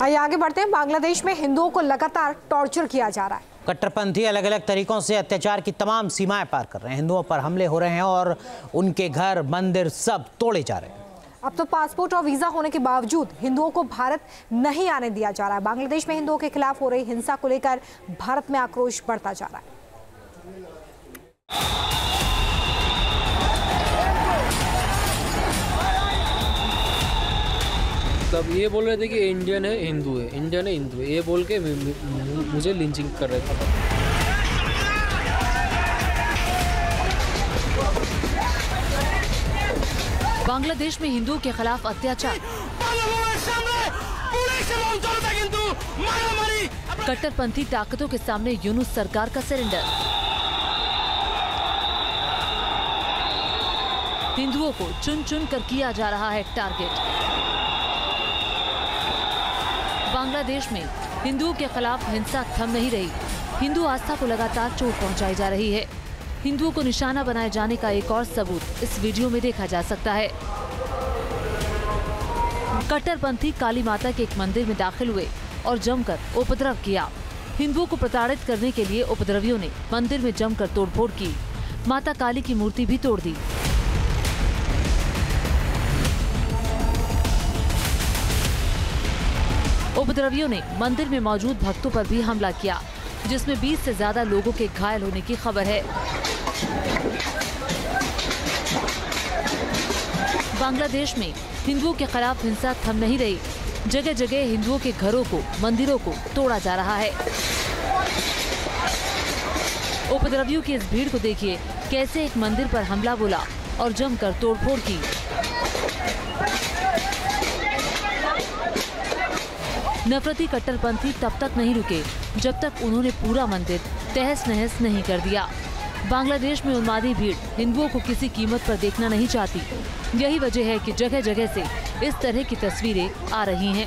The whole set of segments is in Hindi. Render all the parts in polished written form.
आइए आगे बढ़ते हैं। बांग्लादेश में हिंदुओं को लगातार टॉर्चर किया जा रहा है। कट्टरपंथी अलग अलग तरीकों से अत्याचार की तमाम सीमाएं पार कर रहे हैं। हिंदुओं पर हमले हो रहे हैं और उनके घर, मंदिर सब तोड़े जा रहे हैं। अब तो पासपोर्ट और वीजा होने के बावजूद हिंदुओं को भारत नहीं आने दिया जा रहा है। बांग्लादेश में हिंदुओं के खिलाफ हो रही हिंसा को लेकर भारत में आक्रोश बढ़ता जा रहा है। तब ये बोल रहे थे कि इंडियन है हिंदू है, इंडियन है हिंदू है, ये बोल के मुझे लिंचिंग कर रहे थे। बांग्लादेश में हिंदुओं के खिलाफ अत्याचार, कट्टरपंथी ताकतों के सामने यूनुस सरकार का सरेंडर, हिंदुओं को चुन चुन कर किया जा रहा है टारगेट। बांग्लादेश में हिंदुओं के खिलाफ हिंसा थम नहीं रही। हिंदू आस्था को लगातार चोट पहुंचाई जा रही है। हिंदुओं को निशाना बनाए जाने का एक और सबूत इस वीडियो में देखा जा सकता है। कट्टरपंथी काली माता के एक मंदिर में दाखिल हुए और जमकर उपद्रव किया। हिंदुओं को प्रताड़ित करने के लिए उपद्रवियों ने मंदिर में जमकर तोड़फोड़ की। माता काली की मूर्ति भी तोड़ दी। उपद्रवियों ने मंदिर में मौजूद भक्तों पर भी हमला किया, जिसमें 20 से ज्यादा लोगों के घायल होने की खबर है। बांग्लादेश में हिंदुओं के खिलाफ हिंसा थम नहीं रही। जगह जगह हिंदुओं के घरों को, मंदिरों को तोड़ा जा रहा है। उपद्रवियों की इस भीड़ को देखिए, कैसे एक मंदिर पर हमला बोला और जमकर तोड़फोड़ की। नफरती कट्टरपंथी तब तक नहीं रुके जब तक उन्होंने पूरा मंदिर तहस नहस नहीं कर दिया। बांग्लादेश में उन्मादी भीड़ हिंदुओं को किसी कीमत पर देखना नहीं चाहती। यही वजह है कि जगह जगह से इस तरह की तस्वीरें आ रही हैं।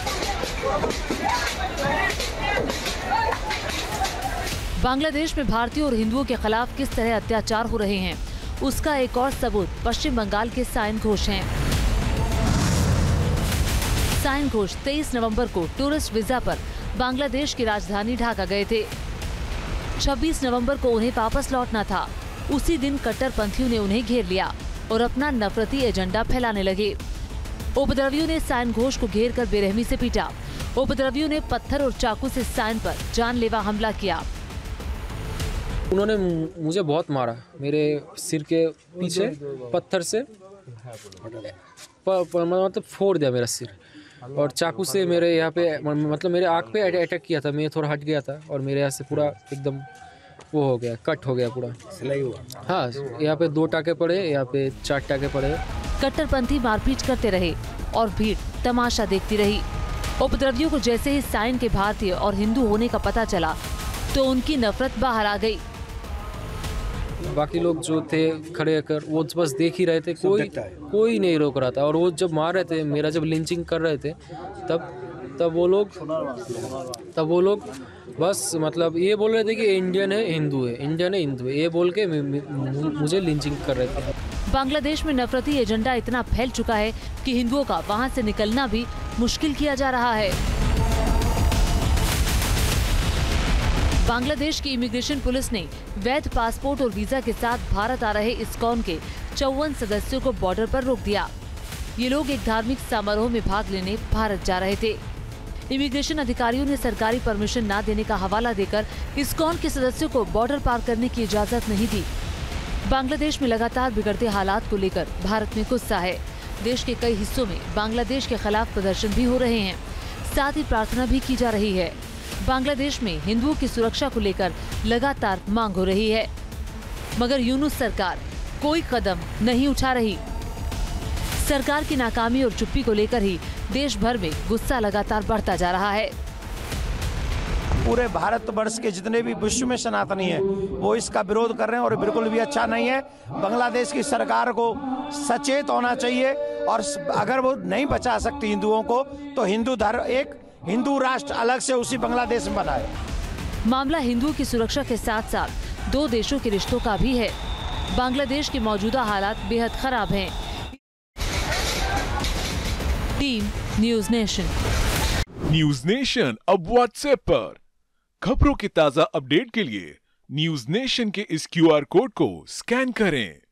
बांग्लादेश में भारतीयों और हिंदुओं के खिलाफ किस तरह अत्याचार हो रहे हैं, उसका एक और सबूत पश्चिम बंगाल के साइन घोष हैं। साइन घोष 23 नवंबर को टूरिस्ट वीजा पर बांग्लादेश की राजधानी ढाका गए थे। 26 नवंबर को उन्हें वापस लौटना था। उसी दिन कट्टरपंथियों ने उन्हें घेर लिया और अपना नफरती एजेंडा फैलाने लगे। उपद्रवियों ने साइन घोष को घेर कर बेरहमी से पीटा। उपद्रवियों ने पत्थर और चाकू से साइन पर जानलेवा हमला किया। उन्होंने मुझे बहुत मारा, मेरे सिर के पीछे पत्थर से मतलब फोड़ दिया मेरा सिर, और चाकू से मेरे यहाँ पे मतलब मेरे आँख पे अटैक किया था। मैं थोड़ा हट गया था और मेरे यहाँ से पूरा एकदम वो हो गया, कट हो गया पूरा, सिलाई हुआ। हाँ, यहाँ पे 2 टाके पड़े, यहाँ पे 4 टाके पड़े। कट्टरपंथी मारपीट करते रहे और भीड़ तमाशा देखती रही। उपद्रवियों को जैसे ही साइन के भारतीय और हिंदू होने का पता चला तो उनकी नफरत बाहर आ गई। बाकी लोग जो थे खड़े कर वो बस देख ही रहे थे, कोई नहीं रोक रहा था। और वो जब मार रहे थे, मेरा जब लिंचिंग कर रहे थे, तब वो लोग बस मतलब ये बोल रहे थे कि इंडियन है हिंदू है, इंडियन है हिंदू है, ये बोल के मुझे लिंचिंग कर रहे थे। बांग्लादेश में नफरती एजेंडा इतना फैल चुका है कि हिंदुओं का वहां से निकलना भी मुश्किल किया जा रहा है। बांग्लादेश की इमिग्रेशन पुलिस ने वैध पासपोर्ट और वीजा के साथ भारत आ रहे इस्कॉन के 54 सदस्यों को बॉर्डर पर रोक दिया। ये लोग एक धार्मिक समारोह में भाग लेने भारत जा रहे थे। इमिग्रेशन अधिकारियों ने सरकारी परमिशन न देने का हवाला देकर इस्कॉन के सदस्यों को बॉर्डर पार करने की इजाजत नहीं दी। बांग्लादेश में लगातार बिगड़ते हालात को लेकर भारत में गुस्सा है। देश के कई हिस्सों में बांग्लादेश के खिलाफ प्रदर्शन भी हो रहे हैं, साथ ही प्रार्थना भी की जा रही है। बांग्लादेश में हिंदुओं की सुरक्षा को लेकर लगातार मांग हो रही है, मगर यूनुस सरकार कोई कदम नहीं उठा रही। सरकार की नाकामी और चुप्पी को लेकर ही देश भर में गुस्सा लगातार बढ़ता जा रहा है। पूरे भारतवर्ष के जितने भी विश्व में सनातनी हैं वो इसका विरोध कर रहे हैं और बिल्कुल भी अच्छा नहीं है। बांग्लादेश की सरकार को सचेत होना चाहिए और अगर वो नहीं बचा सकती हिंदुओं को तो एक हिंदू राष्ट्र अलग से उसी बांग्लादेश में बनाए। मामला हिंदुओं की सुरक्षा के साथ साथ 2 देशों के रिश्तों का भी है। बांग्लादेश के मौजूदा हालात बेहद खराब हैं। Team News Nation. News Nation अब व्हाट्सएप पर। खबरों के ताजा अपडेट के लिए न्यूज नेशन के इस QR कोड को स्कैन करें।